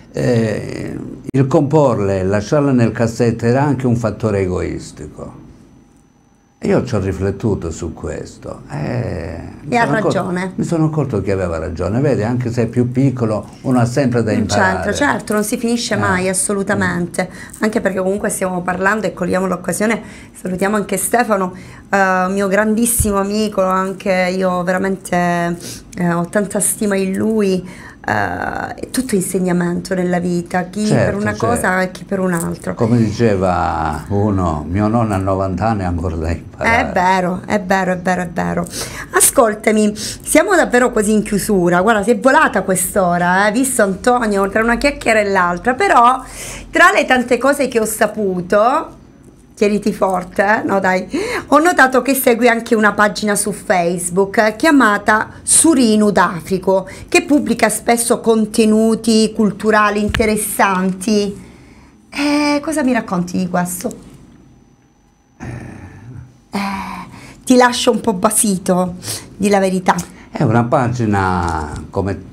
il comporle e lasciarla nel cassetto era anche un fattore egoistico. E io ci ho riflettuto su questo. E ha ragione. Mi sono accorto che aveva ragione. Vedi, anche se è più piccolo, uno ha sempre da Non imparare. c'entra, certo, non si finisce mai, assolutamente. Anche perché comunque stiamo parlando, e cogliamo l'occasione, salutiamo anche Stefano, mio grandissimo amico, anche io veramente ho tanta stima in lui. È tutto insegnamento nella vita, chi per Certo, una certo. cosa e chi per un'altra. Come diceva uno, mio nonno a 90 anni ha ancora da imparare. È vero, è vero, è vero, è vero. Ascoltami, siamo davvero quasi in chiusura. Guarda, si è volata quest'ora, visto Antonio, tra una chiacchiera e l'altra, però tra le tante cose che ho saputo, tieniti forte, no dai, ho notato che segui anche una pagina su Facebook chiamata Surinu d'Africo, che pubblica spesso contenuti culturali interessanti. Cosa mi racconti di questo? ti lascia un po' basito, di la verità. È una pagina come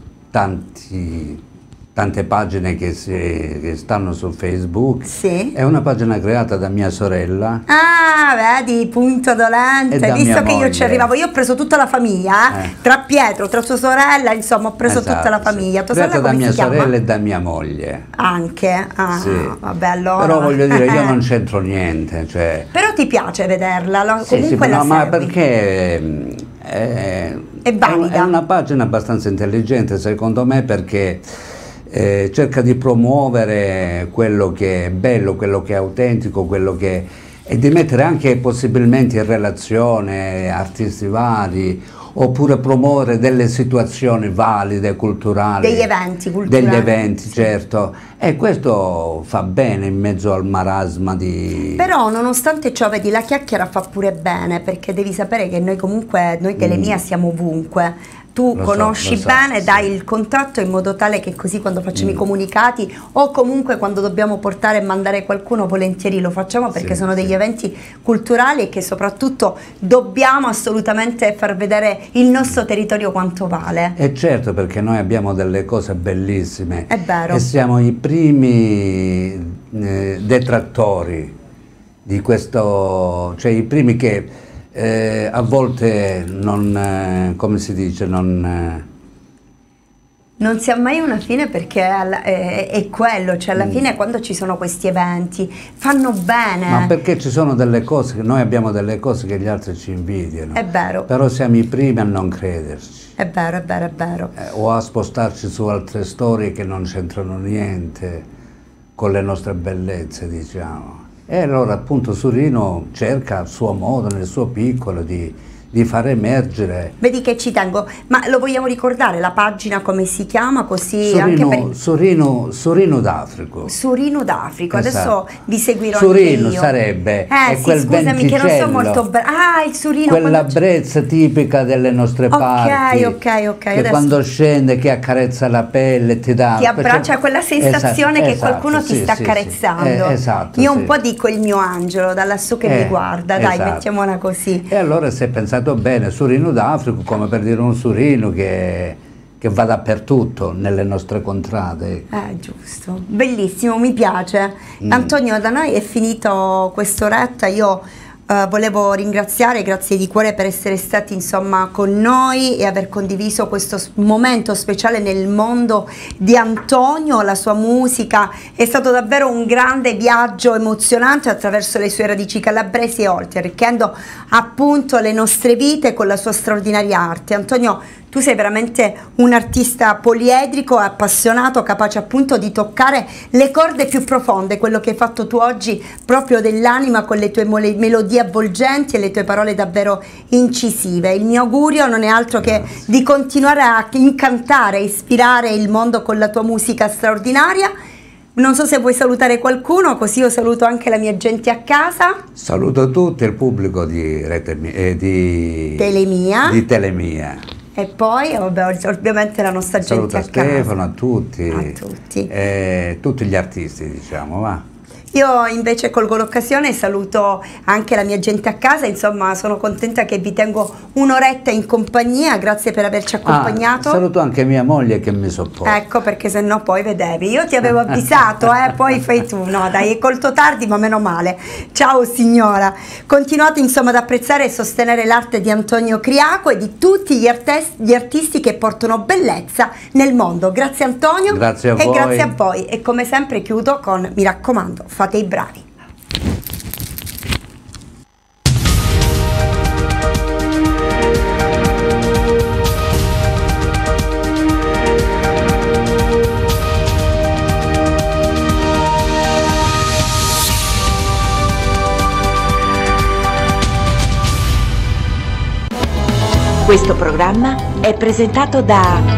tante pagine che stanno su Facebook. Sì. È una pagina creata da mia sorella. Ah, vedi, punto dolente, visto che io ci arrivavo, io ho preso tutta la famiglia, tra Pietro, tra sua sorella, insomma ho preso tutta la famiglia. Tua Creata sorella da mia sorella chiama? e da mia moglie. Anche? Ah, sì. Vabbè, allora. Però voglio dire, io non c'entro niente. Cioè... Però ti piace vederla, comunque sì, la no, ma segui. Perché È valida. È una pagina abbastanza intelligente secondo me, perché cerca di promuovere quello che è bello, quello che è autentico, e di mettere anche possibilmente in relazione artisti vari, oppure promuovere delle situazioni valide, culturali. Degli eventi culturali. Degli eventi, certo. E questo fa bene in mezzo al marasma di... Però nonostante ciò, vedi, la chiacchiera fa pure bene, perché devi sapere che noi comunque, noi Telemia siamo ovunque. Tu conosci bene, dai il contatto in modo tale che così quando facciamo i comunicati o comunque quando dobbiamo portare e mandare qualcuno, volentieri lo facciamo, perché sono degli eventi culturali e che soprattutto dobbiamo assolutamente far vedere il nostro territorio quanto vale. E certo, perché noi abbiamo delle cose bellissime. È vero. E siamo i primi detrattori di questo, cioè i primi che a volte non, come si dice, non si ha mai una fine, perché è quello, cioè alla fine quando ci sono questi eventi fanno bene. Ma perché ci sono delle cose, che noi abbiamo delle cose che gli altri ci invidiano. È vero. Però siamo i primi a non crederci. È vero, è vero, è vero. O a spostarci su altre storie che non c'entrano niente con le nostre bellezze, diciamo. E allora appunto Surino cerca a suo modo, nel suo piccolo, di far emergere. Vedi che ci tengo, ma lo vogliamo ricordare la pagina come si chiama, così Surino, anche per... Surino d'Africo. Surino d'Africo, Esatto. Adesso vi seguirò Surino anche io. sarebbe è sì, quel scusami che non so molto venticello, brava. Il Surino, quella brezza tipica delle nostre parti, ok, che adesso quando scende, che accarezza la pelle, ti dà... ti abbraccia quella sensazione che qualcuno ti sta accarezzando. Esatto, io un po' dico il mio angelo da lassù che mi guarda, dai, esatto. mettiamola così. E allora si è pensato bene, Surino d'Africo, come per dire un Surino che va dappertutto nelle nostre contrade. Giusto, bellissimo, mi piace. Antonio, da noi è finito quest'oretta, io volevo ringraziare, grazie di cuore per essere stati insomma con noi e aver condiviso questo momento speciale nel mondo di Antonio, la sua musica. È stato davvero un grande viaggio emozionante attraverso le sue radici calabresi e oltre, arricchendo appunto le nostre vite con la sua straordinaria arte. Antonio, tu sei veramente un artista poliedrico, appassionato, capace appunto di toccare le corde più profonde, quello che hai fatto tu oggi proprio dell'anima, con le tue melodie avvolgenti e le tue parole davvero incisive. Il mio augurio non è altro che di continuare a incantare, ispirare il mondo con la tua musica straordinaria. Non so se vuoi salutare qualcuno, così io saluto anche la mia gente a casa. Saluto tutti, il pubblico di Telemia. Di Telemia. E poi ovviamente la nostra gente a casa. Saluto a Stefano, a tutti. A tutti. Tutti gli artisti, diciamo, va. Io invece colgo l'occasione e saluto anche la mia gente a casa, insomma sono contenta che vi tengo un'oretta in compagnia, grazie per averci accompagnato. Saluto anche mia moglie che mi sopporta. Ecco, perché se no poi vedevi, io ti avevo avvisato, poi fai tu, no dai, è colto tardi ma meno male. Ciao signora, continuate insomma ad apprezzare e sostenere l'arte di Antonio Criaco e di tutti gli artisti che portano bellezza nel mondo. Grazie Antonio, grazie a voi. E grazie a voi, e come sempre chiudo con, mi raccomando, fate i bravi. Questo programma è presentato da